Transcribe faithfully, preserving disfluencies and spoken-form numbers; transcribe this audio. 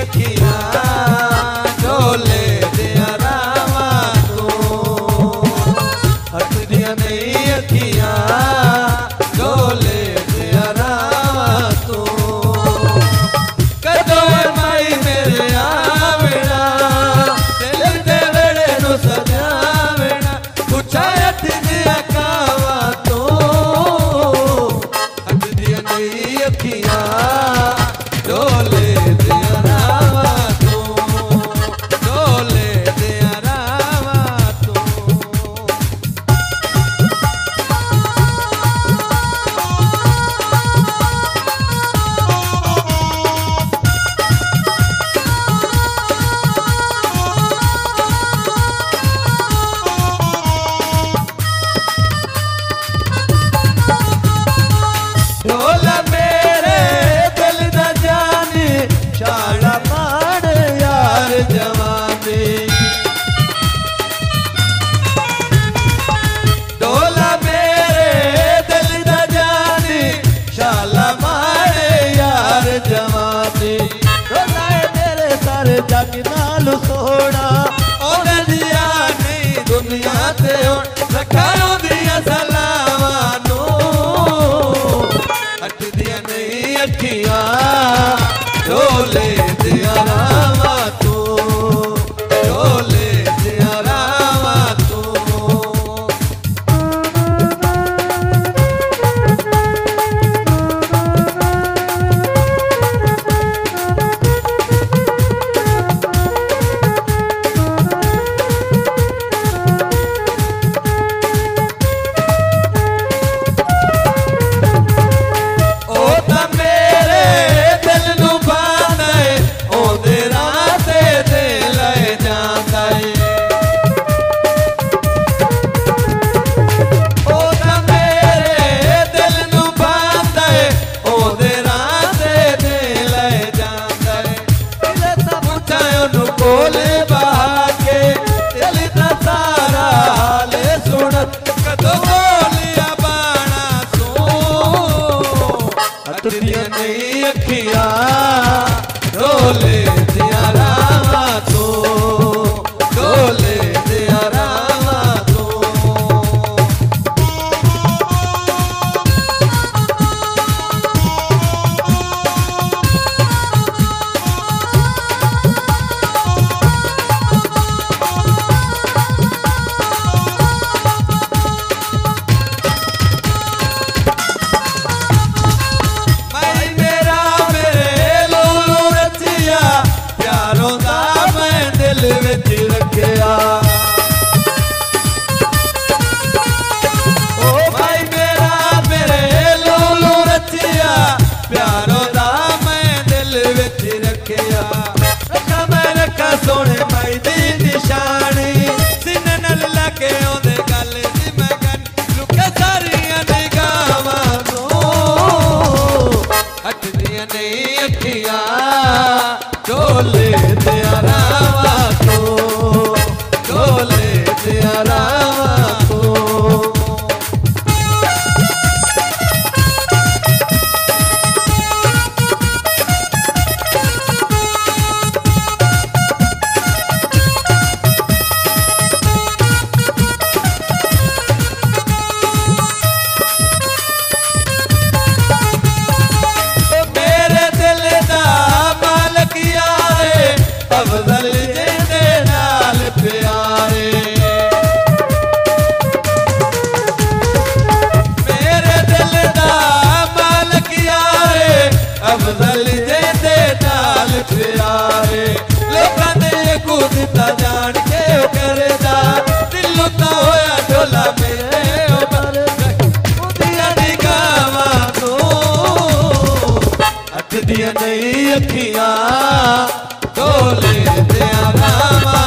अखियां डोले दिया रावा तू हटदियां नहीं अखियां डोले दिया रावा तू कदों माई मेरे आवेना दिल दे वेड़े नू सजावेना पूछा हटदियां कावा तू हटदियां नहीं अखियां डोले दिया रावा तू डोले दिया रावा तू ढोला मेरे दिल दा जानी छाड़ा मार यार जवानी ढोला मेरे दिल दा जानी छाला मार यार जवानी ढोला मेरे सारे जग नाल सोड़ा ओने दिया नहीं दुनिया ते हुण रखा दिया सलावा नू हटदियां नहीं अखियां डोले दिया रावा तू डोले दिया रावा तू बोले बाके दिल दा सारा हाल सुनत कदों बोलिया बाणा तू हटदियां नहीं अखियां डोले दिया रावा तू डोले दिया रावा तू सोने माई दी निशानी सीने नाल लाके ओदे गल दी मैं गन लुके सारियां निगाहां नू हटदियां नहीं अखियां डोले दिया रावा तू डोले दिया रावा तू अफजल जिंदे नाल प्यारे मेरे दिल दा मालक यारे अफजल जिंदे नाल प्यारे लोकां ने कुदता जान के करदा दिलों ता होया ढोला मेरे उमर उदियां निगाहां नू हटदियां नहीं अखियां डोले दिया रावा